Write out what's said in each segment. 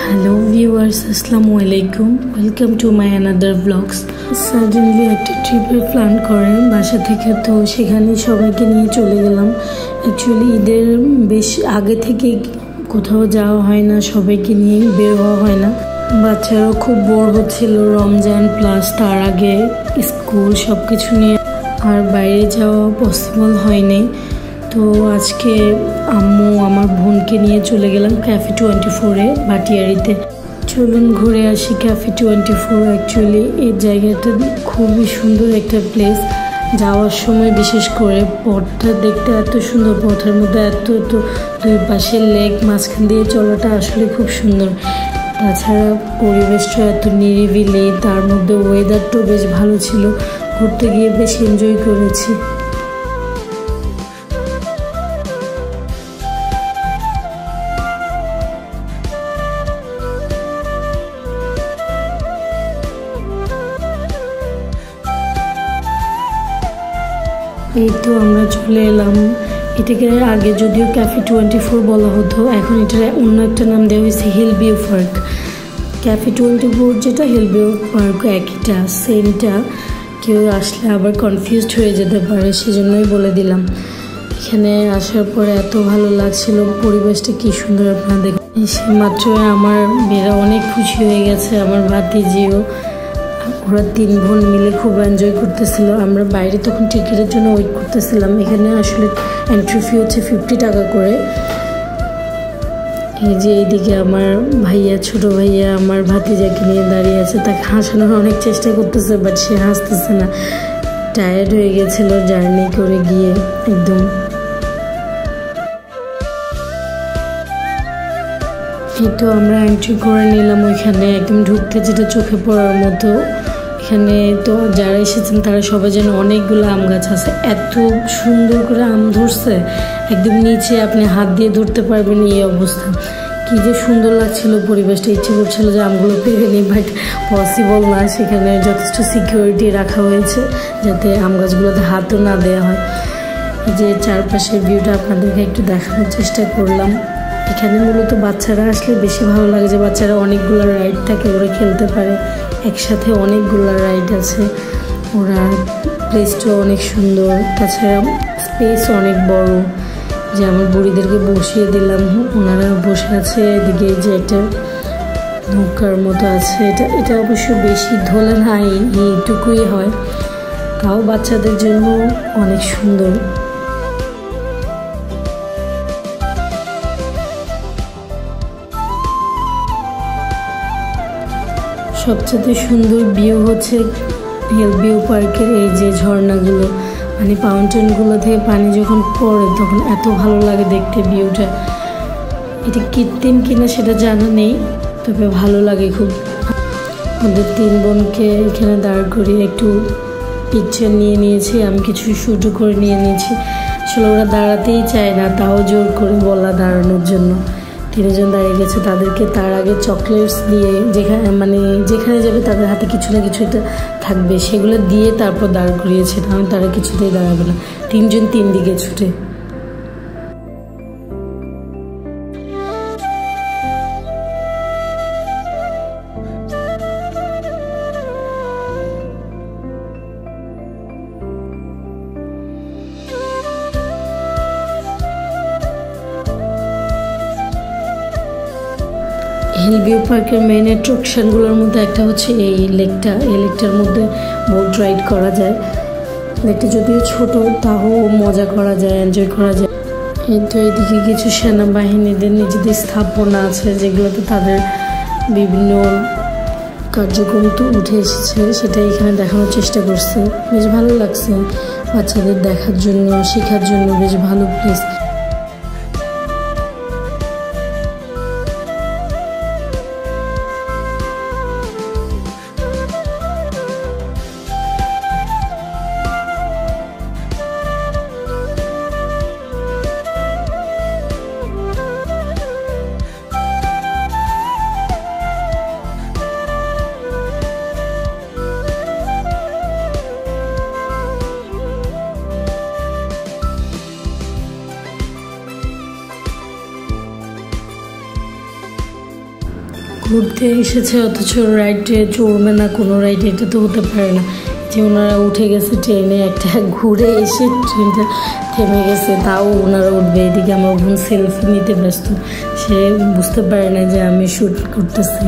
Hello viewers, Assalamu alaikum. Welcome to my another vlogs. Suddenly একটা ট্রিপের plan করে বাসা থেকে, তো সেখানে সবাইকে নিয়ে চলে গেলাম। অ্যাকচুয়ালি ঈদের বেশ আগে থেকে কোথাও যাওয়া হয় না, সবাইকে নিয়ে বের হওয়া হয় না। বাচ্চারাও খুব বোর হচ্ছিল, রমজান প্লাস তার আগে স্কুল সব কিছু নিয়ে আর বাইরে যাওয়া পসিবল হয়নি। তো আজকে আম্মু আমার বোনকে নিয়ে চলে গেলাম ক্যাফে 24-এ ভাটিয়ারিতে। চলুন ঘুরে আসি ক্যাফে 24। অ্যাকচুয়ালি এই জায়গাটা খুবই সুন্দর একটা প্লেস। যাওয়ার সময় বিশেষ করে পথটা দেখতে এত সুন্দর, পথের মধ্যে এত দুই পাশে লেক, মাঝখান দিয়ে চলাটা আসলে খুব সুন্দর। তাছাড়া পরিবেশটা এত নিরিবিলি, তার মধ্যে ওয়েদারটাও বেশ ভালো ছিল। ঘুরতে গিয়ে বেশ এনজয় করেছি। এই তো আমরা চলে এলাম। এটাকে আগে যদিও ক্যাফে 24 বলা হতো, এখন এটার অন্য একটা নাম দেওয়া হয়েছে হিল ভিউ পার্ক। ক্যাফে 24 যেটা, হিল ভিউ পার্ক একইটা, সেমটা। কেউ আসলে আবার কনফিউজড হয়ে যেতে পারে, সেজন্যই বলে দিলাম। এখানে আসার পরে এত ভালো লাগছিল, পরিবেশটা কি সুন্দর আপনারা দেখুন। এসে মাত্র আমার মেয়েরা অনেক খুশি হয়ে গেছে, আমার ভাতিজিও। ওরা 3 বোন মিলে খুব এনজয় করতেছিল। আমরা বাইরে তখন টিকিটের জন্য ওয়েট করতেছিলাম। এখানে আসলে এন্ট্রি ফি হচ্ছে 50 টাকা করে। এই যে এইদিকে আমার ভাইয়া, ছোট ভাইয়া আমার ভাতিজাকে নিয়ে দাঁড়িয়ে আছে। তাকে হাসানোর অনেক চেষ্টা করতেছে, বাট সে হাসতেছে না। টায়ার্ড হয়ে গেছিল জার্নি করে গিয়ে একদম। এই তো আমরা এন্ট্রি করে নিলাম ওইখানে, একদম ঢুকতে যেটা চোখে পড়ার মতো। এখানে তো যারা এসেছেন তারা সবাই যেন অনেকগুলো আম গাছ আছে, এত সুন্দর করে আম ধরছে, একদম নিচে আপনি হাত দিয়ে ধরতে পারবেন এই অবস্থা। কি যে সুন্দর লাগছিল পরিবেশটা, ইচ্ছে করছিল যে আমগুলো পেরে নিই, বাট পসিবল না। সেখানে যথেষ্ট সিকিউরিটি রাখা হয়েছে যাতে আম গাছগুলোতে হাতও না দেওয়া হয়। এই যে চারপাশের ভিউটা আপনাদেরকে একটু দেখানোর চেষ্টা করলাম। এখানে মূলত বাচ্চারা আসলে বেশি ভালো লাগে, যে বাচ্চারা অনেকগুলো রাইড থাকে, ওরা খেলতে পারে একসাথে, অনেকগুলো রাইড আছে। ওরা প্লেসটাও অনেক সুন্দর, তাছাড়া স্পেস অনেক বড়। যে আমার বুড়িদেরকে বসিয়ে দিলাম, ওনারা বসে আছে। এদিকে যে এটা নৌকার মতো আছে, এটা অবশ্য বেশি ধোলা নাই, এইটুকুই হয়, তাও বাচ্চাদের জন্য অনেক সুন্দর। সবচেয়ে সুন্দর ভিউ হচ্ছে হিল ভিউ পার্কের এই যে ঝর্ণাগুলো, মানে ফাউন্টেনগুলো থেকে পানি যখন পড়ে তখন এত ভালো লাগে দেখতে ভিউটা। এটা কৃত্রিম কিনা সেটা জানা নেই, তবে ভালো লাগে খুব। আমাদের 3 বোনকে এখানে দাঁড় করিয়ে একটু পিকচার নিয়ে নিয়েছি, আমি কিছু শ্যুটও করে নিয়ে নিয়েছি। আসলে ওরা দাঁড়াতেই চায় না, তাও জোর করে বলা দাঁড়ানোর জন্য। 3 জন দাঁড়িয়ে গেছে, তাদেরকে তার আগে চকলেটস দিয়ে, যেখানে যাবে তাদের হাতে কিছু না কিছু একটা থাকবে, সেগুলো দিয়ে তারপর দাঁড় করিয়েছে, কারণ তারা কিছুতেই দাঁড়াবে না। 3 জন 3 দিকে ছুটে। হিল ভিউ পার্কের মেইন অ্যাট্রাকশনগুলোর মধ্যে একটা হচ্ছে এই লেকটা। এই লেকটার মধ্যে বোট রাইড করা যায়। লেকটা যদিও ছোট, তাও মজা করা যায়, এনজয় করা যায়। এই তো এদিকে কিছু সেনাবাহিনীদের নিজেদের স্থাপনা আছে, যেগুলোতে তাদের বিভিন্ন কার্যক্রম তো উঠে এসেছে, সেটা এখানে দেখানোর চেষ্টা করছে। বেশ ভালো লাগছে বাচ্চাদের দেখার জন্য, শেখার জন্য বেশ ভালো প্লেস। ঘুরতে এসেছে অথচ রাইডে চড়বে না, কোনো রাইডে, এটা তো হতে পারে না। যে ওনারা উঠে গেছে ট্রেনে, একটা ঘুরে এসে ট্রেনটা থেমে গেছে, তাও ওনারা উঠবে। এদিকে আমার বোন সেলফি নিতে ব্যস্ত, সে বুঝতে পারে না যে আমি শ্যুট করতেছি।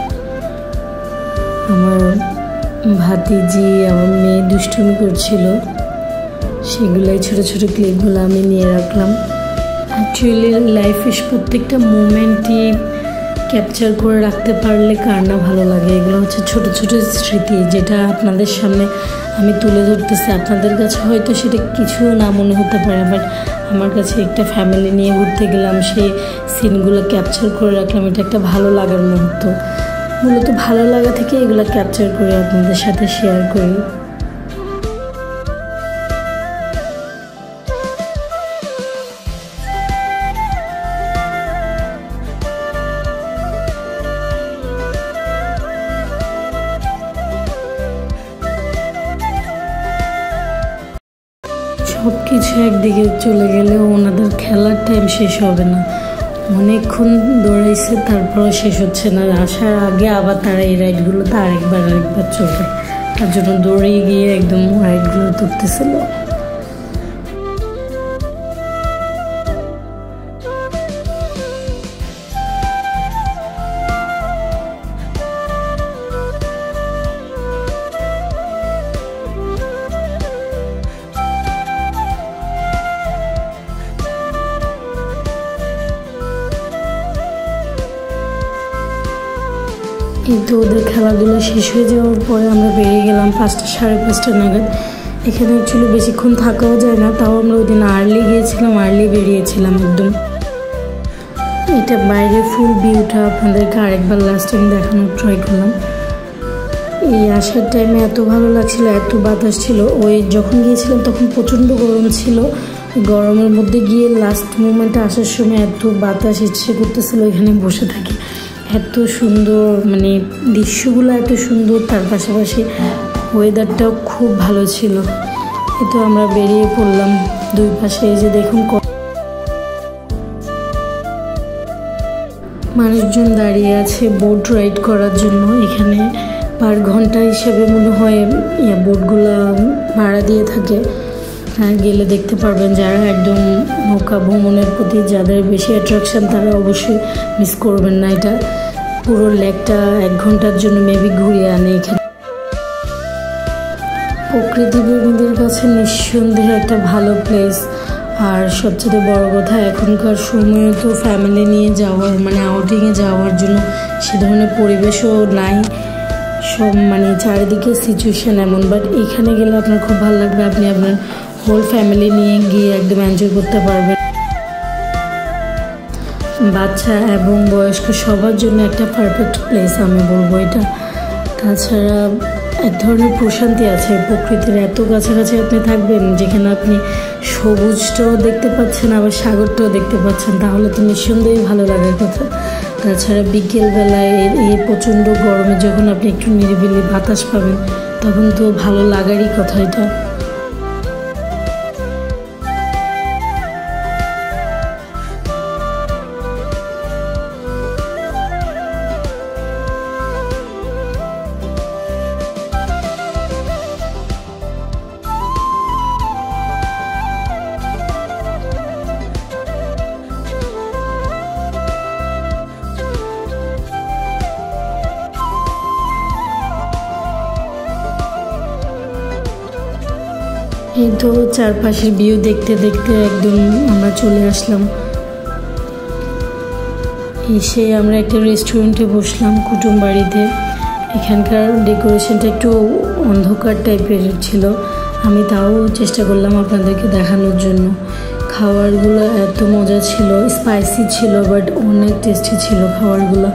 আমার ভাতিজি, আমার মেয়ে দুষ্টুমি করছিল, সেগুলোই ছোটো ছোটো ক্লিপগুলো আমি নিয়ে রাখলাম। অ্যাকচুয়ালি লাইফে প্রত্যেকটা মোমেন্টই ক্যাপচার করে রাখতে পারলে কার না ভালো লাগে। এগুলো হচ্ছে ছোটো ছোটো স্মৃতি, যেটা আপনাদের সামনে আমি তুলে ধরতেছি। আপনাদের কাছে হয়তো সেটা কিছু না মনে হতে পারে, বাট আমার কাছে একটা ফ্যামিলি নিয়ে ঘুরতে গেলাম, সেই সিনগুলো ক্যাপচার করে রাখলাম, এটা একটা ভালো লাগার মুহূর্ত। মূলত ভালো লাগা থেকে এগুলো ক্যাপচার করে আপনাদের সাথে শেয়ার করি। সব কিছু একদিকে চলে গেলেও ওনাদের খেলার টাইম শেষ হবে না। অনেকক্ষণ দৌড়াইছে, তারপরও শেষ হচ্ছে না। আসার আগে আবার তারা এই রাইডগুলোতে আরেকবার চলবে, তার জন্য দৌড়ে গিয়ে একদম রাইডগুলো তুলতেছিল। কিন্তু ওদের খেলাধুলা শেষ হয়ে যাওয়ার পরে আমরা বেরিয়ে গেলাম 5টা সাড়ে 5টা নাগাদ। এখানে অ্যাকচুয়ালি বেশিক্ষণ থাকাও যায় না, তাও আমরা ওই দিন আর্লি গিয়েছিলাম, আর্লি বেরিয়েছিলাম একদম। এটা বাইরে ফুল ভিউটা আপনাদেরকে আরেকবার লাস্ট টাইম দেখানোর ট্রাই করলাম। এই আসার টাইমে এত ভালো লাগছিল, এত বাতাস ছিল। ওই যখন গিয়েছিলাম তখন প্রচণ্ড গরম ছিল, গরমের মধ্যে গিয়ে লাস্ট মোমেন্টে আসার সময় এত বাতাস ইচ্ছে করতেছিল এখানে বসে থাকি। এত সুন্দর, মানে দৃশ্যগুলো এত সুন্দর, তার পাশাপাশি ওয়েদারটাও খুব ভালো ছিল। এতো আমরা বেরিয়ে পড়লাম। দুই পাশে এই যে দেখুন মানুষজন দাঁড়িয়ে আছে বোট রাইড করার জন্য। এখানে পার ঘন্টা হিসেবে মনে হয় বোটগুলো ভাড়া দিয়ে থাকে। গেলে দেখতে পারবেন, যারা একদম নৌকা ভ্রমণের প্রতি যাদের বেশি অ্যাট্রাকশন তারা অবশ্যই মিস করবেন না। এটা পুরো লেকটা 1 ঘন্টার জন্য মেবি ঘুরিয়ে আনে। এখানে প্রকৃতিপ্রেমীদের কাছে নিঃসন্দেহে একটা ভালো প্লেস। আর সবচেয়ে বড় কথা, এখনকার সময়ে তো ফ্যামিলি নিয়ে যাওয়ার, মানে আউটিংয়ে যাওয়ার জন্য সে ধরনের পরিবেশও নাই। সব মানে চারিদিকে সিচুয়েশান এমন, বাট এখানে গেলে আপনার খুব ভালো লাগবে। আপনি আপনার হোল ফ্যামিলি নিয়ে গিয়ে একদম এনজয় করতে পারবেন। বাচ্চা এবং বয়স্ক সবার জন্য একটা পারফেক্ট প্লেস আমি বলবো এটা। তাছাড়া এক ধরনের প্রশান্তি আছে, প্রকৃতির এত কাছাকাছি আপনি থাকবেন যেখানে আপনি সবুজটাও দেখতে পাচ্ছেন আবার সাগরটাও দেখতে পাচ্ছেন, তাহলে তো নিঃসন্দেহে ভালো লাগার কথা। তাছাড়া বিকেলবেলায় এই প্রচণ্ড গরমে যখন আপনি একটু নিরিবিলি বাতাস পাবেন তখন তো ভালো লাগারই কথা এটা। এই তো চারপাশের ভিউ দেখতে দেখতে একদম আমরা চলে আসলাম। এসে আমরা একটা রেস্টুরেন্টে বসলাম কুটুম বাড়িতে। এখানকার ডেকোরেশনটা একটু অন্ধকার টাইপের ছিল, আমি তাও চেষ্টা করলাম আপনাদেরকে দেখানোর জন্য। খাবারগুলো এত মজা ছিল, স্পাইসি ছিল, বাট অনেক টেস্টি ছিল খাবারগুলো।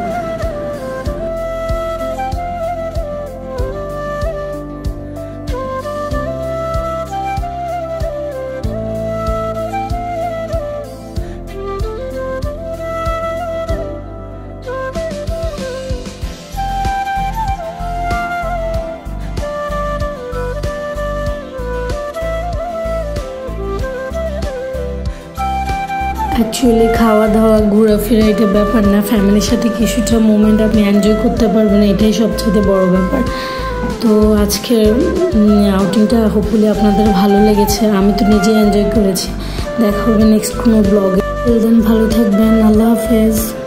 অ্যাকচুয়ালি খাওয়া দাওয়া ঘোরাফেরা এটা ব্যাপার না, ফ্যামিলির সাথে কিছুটা মোমেন্ট আপনি এনজয় করতে পারবেন, এটাই সবচেয়ে বড় ব্যাপার। তো আজকের আউটিংটা হোপফুলি আপনাদের ভালো লেগেছে, আমি তো নিজে এনজয় করেছি। দেখা হবে নেক্সট কোনো ব্লগে। ভালো থাকবেন, আল্লাহ হাফেজ।